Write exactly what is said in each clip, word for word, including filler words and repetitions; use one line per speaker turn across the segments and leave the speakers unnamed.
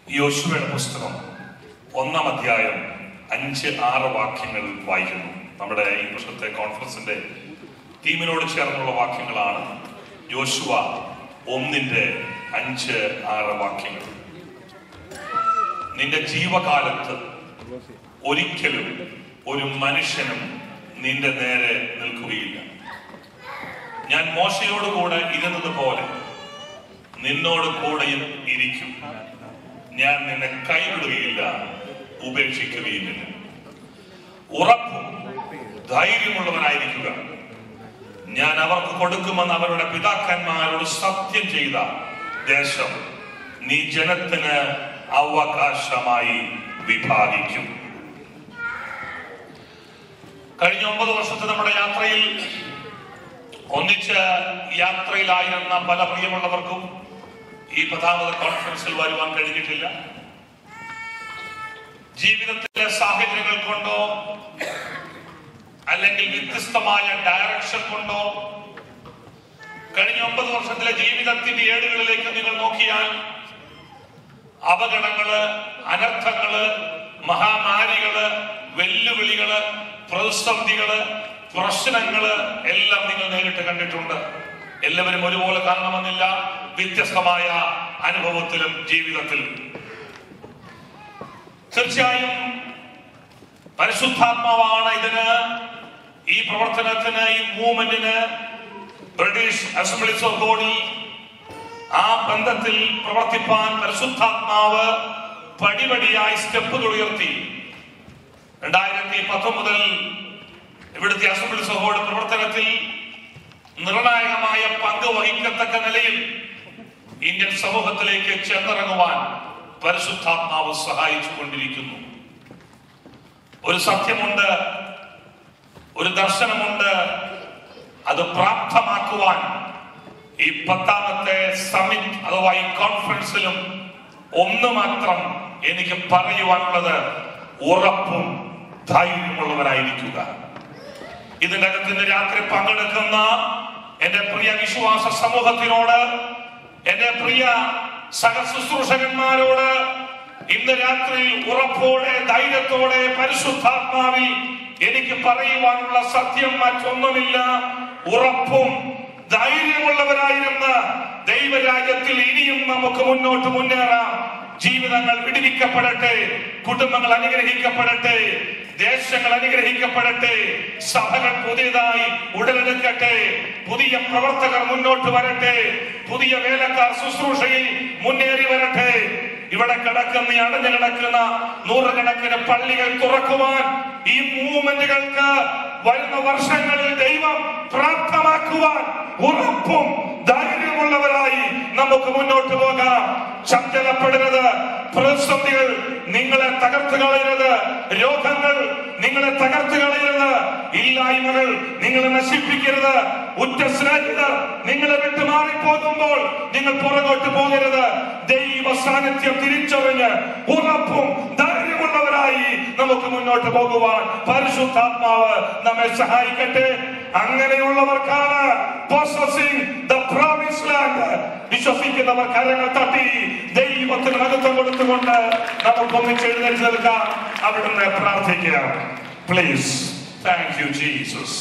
യോശുവയുടെ പുസ്തകം ഒന്നാം അധ്യായം അഞ്ച് ആറ് വാക്യങ്ങൾ വായിക്കുന്നു. നമ്മുടെ ഈ വർഷത്തെ കോൺഫറൻസിന്റെ തീമിനോട് ചേർന്നുള്ള വാക്യങ്ങളാണ്. യോശുവ ഒന്നിന്റെ അഞ്ച് ആറ് വാക്യങ്ങൾ. നിന്റെ ജീവകാലത്ത് ഒരിക്കലും ഒരു മനുഷ്യനും നിന്റെ നേരെ നിൽക്കുകയില്ല. ഞാൻ മോശയോട് കൂടെ ഇരുന്നത് പോലെ നിന്നോട് കൂടെയും ഇരിക്കും. ഞാൻ നിന്നെ കൈവിടുകയില്ല, ഉപേക്ഷിക്കുകയില്ല. ഉറപ്പും ധൈര്യമുള്ളവനായിരിക്കുക. ഞാൻ അവർക്ക് കൊടുക്കുമെന്ന് അവരുടെ പിതാക്കന്മാരോട് സത്യം ചെയ്ത ദേശം നീ ജനത്തിന് അവകാശമായി വിഭാഗിക്കും. കഴിഞ്ഞ ഒമ്പത് വർഷത്തെ നമ്മുടെ യാത്രയിൽ ഒന്നിച്ച് യാത്രയിലായിരുന്ന പല പ്രിയമുള്ളവർക്കും ഈ പത്താമത് കോൺഫറൻസിൽ വരുവാൻ കഴിഞ്ഞിട്ടില്ല. ജീവിതത്തിലെ സാഹചര്യങ്ങൾ കൊണ്ടോ അല്ലെങ്കിൽ വ്യത്യസ്തമായ ഡയറക്ഷൻ കൊണ്ടോ കഴിഞ്ഞ ഒമ്പത് വർഷത്തിലെ ജീവിതത്തിന്റെ ഏടുകളിലേക്ക് നിങ്ങൾ നോക്കിയാൽ അപകടങ്ങള്, അനർത്ഥങ്ങള്, മഹാമാരികള്, വെല്ലുവിളികള്, പ്രതിസന്ധികള്, പ്രശ്നങ്ങള് എല്ലാം നിങ്ങൾ നേരിട്ട് കണ്ടിട്ടുണ്ട്. എല്ലാവരും ഒരുപോലെ കാണണമെന്നില്ല. വ്യത്യസ്തമായ അനുഭവത്തിലും ജീവിതത്തിലും തീർച്ചയായും പരിശുദ്ധാത്മാവാണ് ഇതിന്, ഈ പ്രവർത്തനത്തിന്, ഈ മൂവ്മെന്റിന് ബ്രിട്ടീഷ് അസംബ്ലീസ് ഓഫ് ഗോഡിൽ ആ ബന്ധത്തിൽ പ്രവർത്തിപ്പാൻ പരിശുദ്ധാത്മാവ് പടിപടിയായി സ്റ്റെപ്പുകൾ ഉയർത്തി. രണ്ടായിരത്തി പത്തൊമ്പതിൽ ഇവിടുത്തെ അസംബ്ലീസ് ഓഫ് ഗോഡ് പ്രവർത്തനത്തിൽ നിർണായകമായ പങ്ക് വഹിക്കത്തക്ക നിലയിൽ ഇന്ത്യൻ സമൂഹത്തിലേക്ക് ചെന്നിറങ്ങുവാൻ പരിശുദ്ധാത്മാവ് സഹായിച്ചു കൊണ്ടിരിക്കുന്നു. ഒരു സത്യമുണ്ട്, ഒരു ദർശനമുണ്ട്. അത് പ്രാപ്തമാക്കുവാൻ ഈ പത്താമത്തെ സമിറ്റ് അഥവാ ഈ കോൺഫറൻസിലും ഒന്ന് മാത്രം എനിക്ക് പറയുവാനുള്ളത് ഉറപ്പും ധൈര്യമുള്ളവരായിരിക്കുക. ഇതിന്റെ അകത്ത് രാത്രി പങ്കെടുക്കുന്ന എന്റെ പ്രിയ വിശ്വാസ സമൂഹത്തിനോട്, എന്റെ പ്രിയ സഹശുശ്രൂഷകന്മാരോട് ഇന്ന് രാത്രി ഉറപ്പോടെ ധൈര്യത്തോടെ പരിശുദ്ധാത്മാവിൽ എനിക്ക് പറയുവാനുള്ള സത്യം മറ്റൊന്നുമില്ല. ഉറപ്പും ധൈര്യമുള്ളവരായിരുന്ന ദൈവരാജ്യത്തിൽ ഇനിയും നമുക്ക് മുന്നോട്ട് മുന്നേറാം. ജീവിതങ്ങൾ വിടുവിക്കപ്പെടട്ടെ, കുടുംബങ്ങൾ അനുഗ്രഹിക്കപ്പെടട്ടെ, ദേശങ്ങൾ അനുഗ്രഹിക്കപ്പെടട്ടെ, സഭകൾ പുതിയതായി ഉടലെടുക്കട്ടെ, പുതിയ പ്രവർത്തകർ മുന്നോട്ട് വരട്ടെ, പുതിയ വേലക്കാർ ശുശ്രൂഷയിൽ മുന്നേറി വരട്ടെ. ഇവിടെ കിടക്കുന്ന അടഞ്ഞു കിടക്കുന്ന നൂറുകണക്കിന് പള്ളികൾ തുറക്കുവാൻ ഈ മൂവ്മെന്റുകൾക്ക് വരുന്ന വർഷങ്ങളിൽ ദൈവം പ്രാപ്തമാക്കുവാൻ ഉറപ്പും ധൈര്യമുള്ളവരായി നമുക്ക് മുന്നോട്ട് പോകാം. ചഞ്ചലപ്പെടരുത്. പ്രതിസന്ധികൾ നിങ്ങളെ തകർത്ത് കളയരുത്. രോഗങ്ങൾ നിങ്ങളെ തകർത്ത് കളയരുത്. ഇല്ലായ്മകൾ നിങ്ങളെ നശിപ്പിക്കരുത്. ഉറ്റ സ്നേഹിതർ നിങ്ങളെ വിട്ടു മാറിപ്പോകുമ്പോൾ നിങ്ങൾ പുറകോട്ട് പോകരുത്. ദൈവ സാന്നിധ്യം തിരിച്ചറിഞ്ഞ് ഉറപ്പും ധൈര്യമുള്ളവരായി നമുക്ക് മുന്നോട്ട് പോകുവാൻ പരിശുദ്ധാത്മാവ് നമ്മെ സഹായിക്കട്ടെ. അങ്ങനെയുള്ളവർക്കാണ് possessing the promised land. വിശ്വസിക്കുന്നവർ കരങ്ങൾ തട്ടി ദൈവത്തിന് മഹത്വം കൊടുത്തുകൊണ്ട് നമുക്ക് ഒന്നിച്ച് എഴുന്നേറ്റ് നിൽക്കാം. അവിടുന്ന് പ്രാർത്ഥിക്കാം. പ്ലീസ്. Thank you Jesus.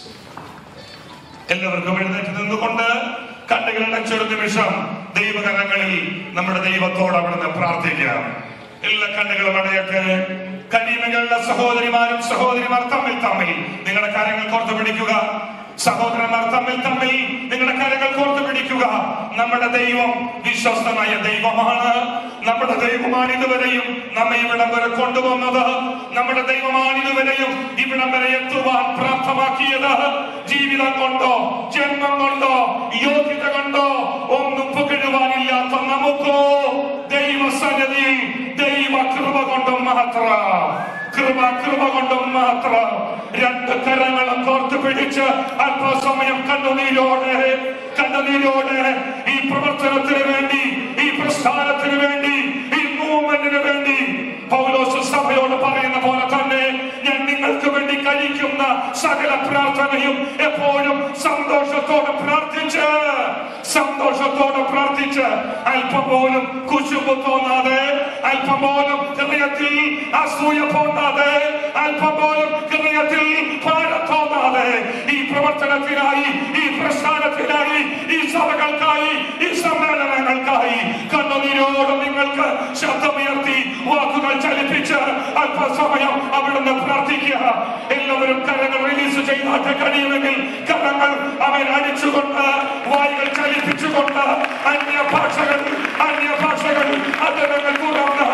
എല്ലാവർക്കും എഴുന്നേറ്റ് നിന്നുകൊണ്ട് കണ്ണുകൾ അടച്ചൊരു നിമിഷം ദൈവകരങ്ങളിൽ നമ്മുടെ ദൈവത്തോട് അവിടുന്ന് പ്രാർത്ഥിക്കാം. എല്ലാ കണ്ണുകളും അടയട്ടെ. കനിമകളുടെ സഹോദരിമാരും സഹോദരിമാർ തമ്മിൽ തമ്മിൽ നിങ്ങളുടെ കാര്യങ്ങൾ കോർത്തു പിടിക്കുക. സഹോദരന്മാർ തമ്മിൽ തമ്മിൽ നിങ്ങളുടെ കാര്യങ്ങൾ കോർത്തു പിടിക്കുക. നമ്മുടെ ദൈവം വിശ്വസ്തനായ ദൈവമാണ്. നമ്മുടെ ദൈവമാണ് ഇതുവരെയും നമ്മെ ഇവിടം വരെ കൊണ്ടുവന്നത്. നമ്മുടെ ദൈവമാണ് ഇതുവരെയും ഇവിടം വരെ എത്തുവാൻ പ്രാപ്തമാക്കിയത്. ജീവിതം കൊണ്ടോ ജന്മം കൊണ്ടോ യോഗ്യത കൊണ്ടോ ഒന്നും പുകഴുവാനില്ലാത്ത നമുക്കോ ദൈവസന്നിധിയിൽ ദൈവ കൃപ കൊണ്ടും മാത്രം കൃപ കൃപ കൊണ്ടും മാത്രം രണ്ട് കരങ്ങളും കോർത്ത് പിടിച്ച് അല്പസമയം കണ്ണുനീരോടെ കണ്ണുനീരോടെ ഈ പ്രവർത്തനത്തിന് വേണ്ടി, ഈ പ്രസ്ഥാനത്തിന് വേണ്ടി, ഈ മൂവ്മെന്റിന് വേണ്ടി പൗലോസ് സഭയോട് പറയുന്ന പോലെ തന്നെ ഞാൻ നിങ്ങൾക്ക് വേണ്ടി കഴിക്കുന്ന സകല പ്രാർത്ഥനയും എപ്പോഴും സന്തോഷത്തോടെ പ്രാർത്ഥിച്ച് സന്തോഷത്തോടെ പ്രാർത്ഥിച്ച് അല്പം പോലും കുശുമ്പ് തോന്നാതെ അല്പം പോലും ഹൃദയത്തിൽ അസൂയ പോകാതെ, അല്പം പോലും ഹൃദയത്തിൽ ഭാരം തോന്നാതെ ഈ പ്രവർത്തനത്തിനായി, ഈ പ്രസ്ഥാനത്തിനായി, ഈ സഭകൾക്കായി, ഈ സമ്മേളനങ്ങൾക്കായി കണ്ണുനീരോട് നിങ്ങൾക്ക് ശബ്ദമുയർത്തി വാക്കുകൾ ചലിപ്പിച്ച് അല്പസമയം അവിടുന്ന് പ്രാർത്ഥിക്കുക. എല്ലാവരും കരങ്ങൾ റിലീസ് ചെയ്താട്ട് കഴിയുമെങ്കിൽ കരങ്ങൾ അവൻ അടിച്ചുകൊണ്ട്, വായുകൾ ചലിപ്പിച്ചുകൊണ്ട് അന്യ ഭാഷകൾ അന്യ ഭാഷകൾ അദ്ദേഹങ്ങൾ തുറന്ന്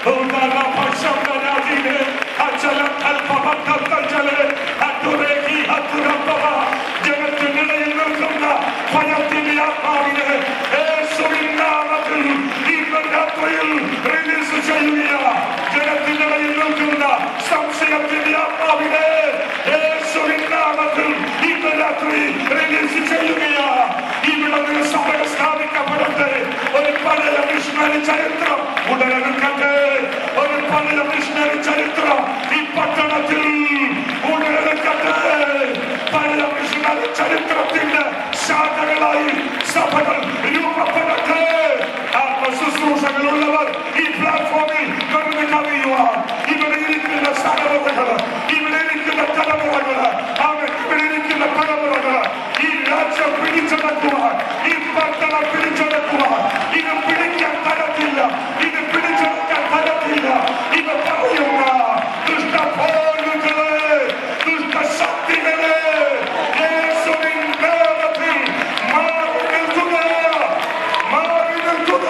ജഗത്തിനിടയിൽ നിൽക്കുന്ന ഭയത്തിന്റെ ആത്മാവിനെ യേശുവിൻ നാമത്തിൽ ഇന്ന് രാത്രിയിൽ റിലീസ് ചെയ്യുക. ജഗത്തിനിടയിൽ നിൽക്കുന്ന സംശയത്തിന്റെ ആത്മാവിനെ യേശുവിൻ നാമത്തിൽ ഇന്ന് രാത്രി റിലീസ് ചെയ്യുക. ഇവിടെ നിന്ന് സഭ സ്ഥാപിക്കപ്പെടട്ടെ. ഒരു പഴയ മിഷണറി ചരിത്രം ഉടലെടുക്കട്ടെ. ഒരു പഴയ മിഷണറി ചരിത്രം ഈ പട്ടണത്തിൽ ഉടലെടുക്കട്ടെ. പഴയ മിഷണറി ചരിത്രത്തിന്റെ ശാഖകളായി സഭകൾ രൂപപ്പെടട്ടെ. ആത്മശുശ്രൂഷകളുള്ളവർ ഈ പ്ലാറ്റ്ഫോമിൽ കടന്നു കവിയുവാൻ, ഇവിടെ ഇരിക്കുന്ന സഹോദരങ്ങൾ, ഇവിടെ ഇരിക്കുന്ന തലമുറകൾ, അവർ ഇവിടെ ഇരിക്കുന്ന തലമുറകൾ ഈ രാജ്യം പിടിച്ചെടുക്കുവാൻ, ഈ പട്ടണം പിടിച്ചെടുക്കുവാൻ, ഇത് പിടിക്കാൻ തരത്തില്ല, ഇത് പിടിച്ചെടുക്കാൻ തരത്തില്ല. ഇത് പറയുന്ന ദുഷ്ടപോലുകളെ, ദുഷ്ടശക്തികളെ യേശുവിൻ നാമത്തിൽ മാറി നിൽക്കുക, മാറി നിൽക്കുക,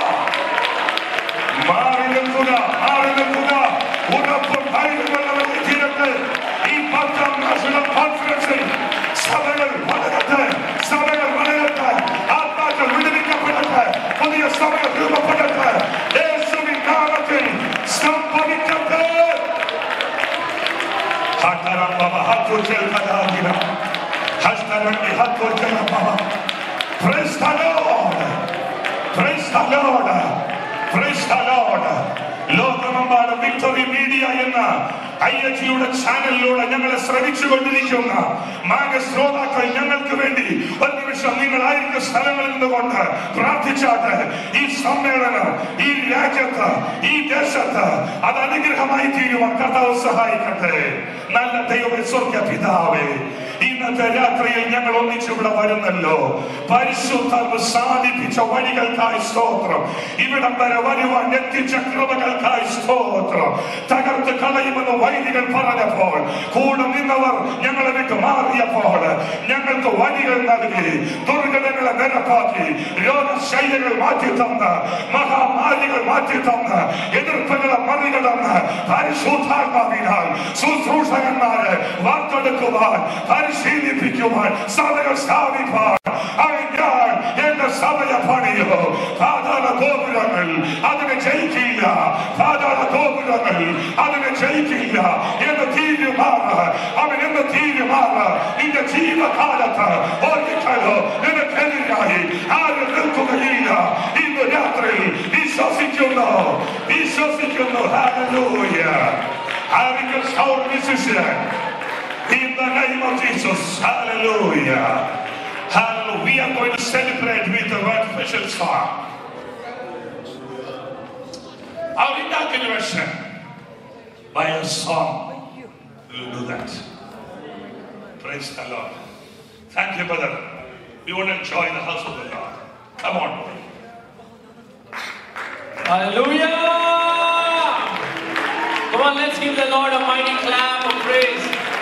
മാറി നിൽക്കുക, മാറി നിൽക്കുക. ഉറപ്പും ധൈര്യമുള്ളവരെ തീരട്ടെ. ഈ പത്താം നാഷണൽ കോൺഫറൻസിൽ സഭകൾ വളരട്ടെ, സഭകൾ വളരട്ടെ, ആത്മാക്കൾ വിടുവിക്കപ്പെടട്ടെ, പുതിയ സഭകൾ രൂപപ്പെടട്ടെ. യേശുവിൻ നാമത്തിൽ സംഭവിക്കട്ടെ. Praise the Lord, praise the Lord, praise the Lord. ലോകമെമ്പാടും വിക്ടറി മീഡിയ എന്ന ഐ എച്ച് യുടെ ചാനലിലൂടെ ഞങ്ങളെ ശ്രമിച്ചുകൊണ്ടിരിക്കുന്ന മാന്യ ശ്രോതാക്കൾ, ഞങ്ങൾക്ക് വേണ്ടി ഒരു നിമിഷം നിങ്ങളായിരിക്കും സ്ഥലങ്ങളിൽ നിന്നുകൊണ്ട് പ്രാർത്ഥിച്ചാട്ടെ. ഈ സമ്മേളനം ഈ രാജ്യത്ത്, ഈ ദേശത്ത് അത് അനുഗ്രഹമായി തീരുവാൻ കർത്താവ് സഹായിക്കട്ടെ. നല്ല ദൈവമേ, സ്വർഗ്ഗ പിതാവേ, ഇന്നത്തെ രാത്രിയിൽ ഞങ്ങൾ ഒന്നിച്ചിവിടെ വരുന്നല്ലോ. പരിശുദ്ധാത്മ സാധിപ്പിച്ച വഴികൾക്കായി സ്തോത്രം. ഇവിടം വരെ വരുവാൻ എത്തിച്ച കൃപകൾക്കായി സ്തോത്രം. തകർത്ത് കളയുമെന്ന് വൈദികൾ പറഞ്ഞപ്പോൾ, കൂടെ നിന്നവർ ഞങ്ങളെ വിട്ട് മാറിയപ്പോൾ ഞങ്ങൾക്ക് വഴികൾ നൽകി, ദുർഘടങ്ങളെ നിരപ്പാക്കി, രോഗശൈലികൾ മാറ്റി തന്ന്, മഹാമാരികൾ മാറ്റി തന്ന്, എതിർപ്പുകളെ മറികടന്ന് പരിശുദ്ധാത്മാവിനാൽ ശുശ്രൂഷകന്മാരെ വാർത്തെടുക്കുവാൻ, പരിശീലിപ്പിക്കുവാൻ, സഭകൾ സ്ഥാപിപ്പാൻ ഞാൻ എന്റെ സഭയെ പണിയോ. പാതാള ഗോപുരങ്ങൾ അതിനെ ജയിക്കില്ല, പാതാള ഗോപുരങ്ങൾ അതിനെ ജയിക്കില്ല എന്ന് തീരുമാന അവൻ എന്ന് തീരുമാന നിന്റെ ജീവകാലത്ത് ഓർമ്മിക്കലോ നിനക്കെതിരായി ആരും നിൽക്കുകയില്ല. ഇന്ന് രാത്രി വിശ്വസിക്കുന്നു, വിശ്വസിക്കുന്നു. Hallelujah. I restore decision in the name of Jesus. Hallelujah. Hallelujah. We are going to celebrate with a very special song. Our inauguration by a song. We will do that. Praise the Lord. Thank you, brother. We want to enjoy the house of the Lord. Come on.
Hallelujah. Come on, let's give the Lord a mighty clap of praise.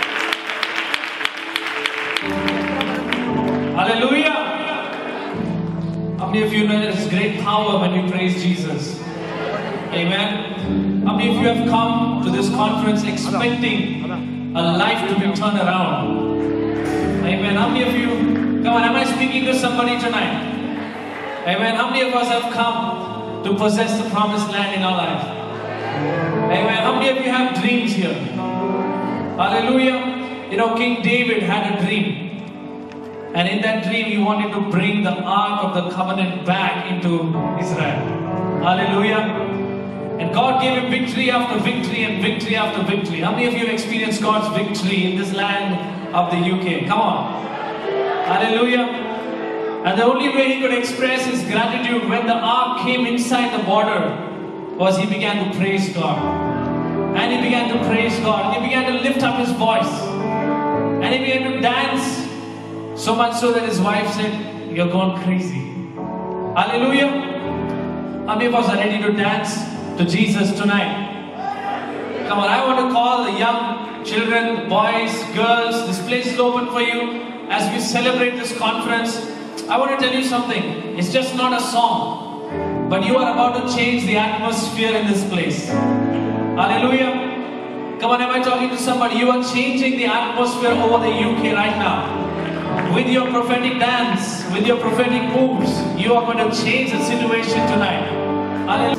Hallelujah. How many of you know there's great power when we praise Jesus? Amen. How many of you have come to this conference expecting a life to be turned around? Amen. How many of you, come on, am I speaking to somebody tonight? Amen. How many of us have come to possess the promised land in our life? Amen. How many of you have dreams here? Hallelujah. You know, King David had a dream. And in that dream, he wanted to bring the Ark of the Covenant back into Israel. Hallelujah. And God gave him victory after victory and victory after victory. How many of you have experienced God's victory in this land of the U K? Come on. Hallelujah. And the only way he could express his gratitude when the Ark came inside the border. was he began to praise God. And he began to praise God. And he began to lift up his voice. And he began to dance. So much so that his wife said, "You're gone crazy." Hallelujah. How many of us are ready to dance to Jesus tonight? Come on, I want to call the young children, boys, girls. This place is open for you as we celebrate this conference. I want to tell you something. It's just not a song, but you are about to change the atmosphere in this place. Hallelujah. Come on, am I talking to somebody? You are changing the atmosphere over the U K right now. With your prophetic dance, with your prophetic moves, you are going to change the situation tonight. Hallelujah.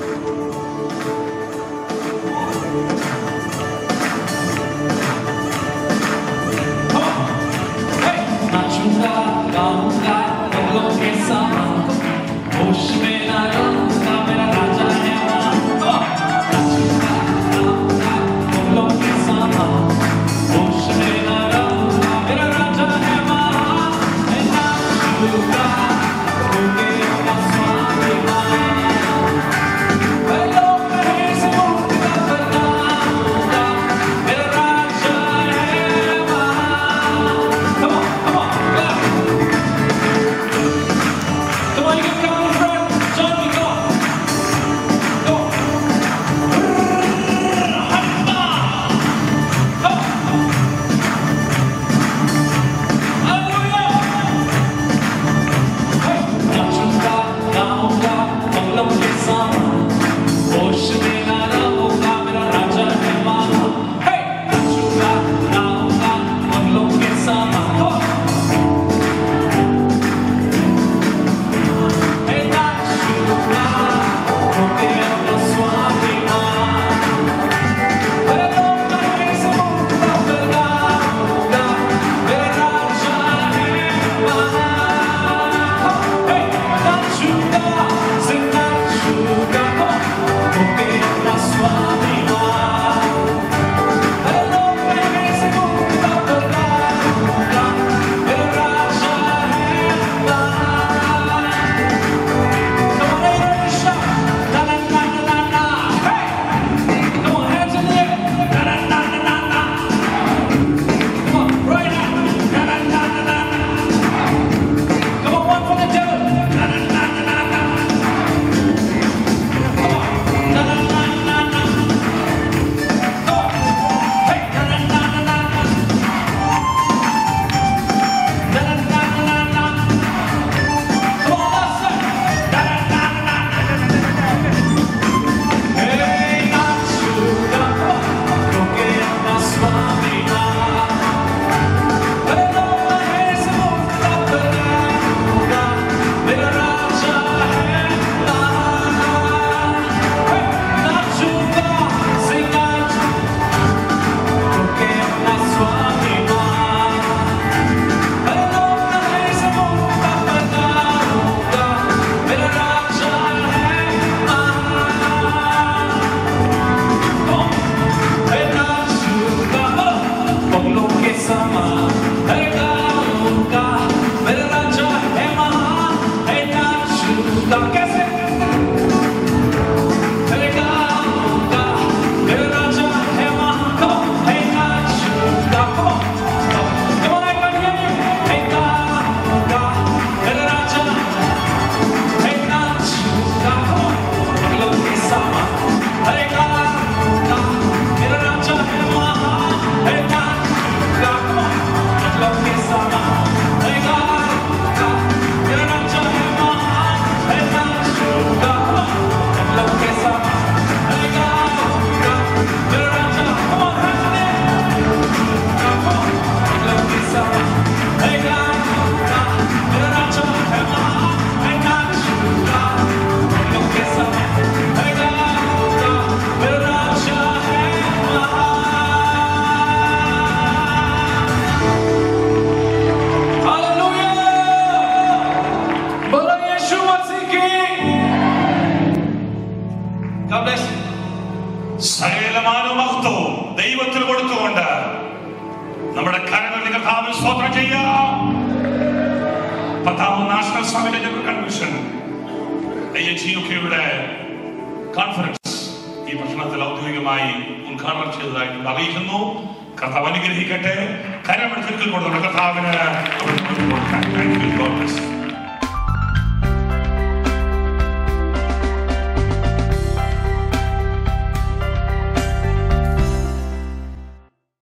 സകലമാനവും മഹത്വവും ദൈവത്തിന് കൊടുത്തുകൊണ്ട് നമ്മുടെ കരങ്ങളിൽ കർത്താവിന് സ്തോത്രം ചെയ്യാം. പത്താമത് national summit general convention I H U കെയുടെ കോൺഫറൻസ് ഈ ഭക്ഷണത്തിൽ ഔദ്യോഗികമായി ഉദ്ഘാടനം ചെയ്തതായിട്ട് അറിയിക്കുന്നു. കർത്താവ് അനുഗ്രഹിക്കട്ടെ. കരമടിച്ചൊരിക്കൽ കൊടുക്കണം കർത്താവിന്.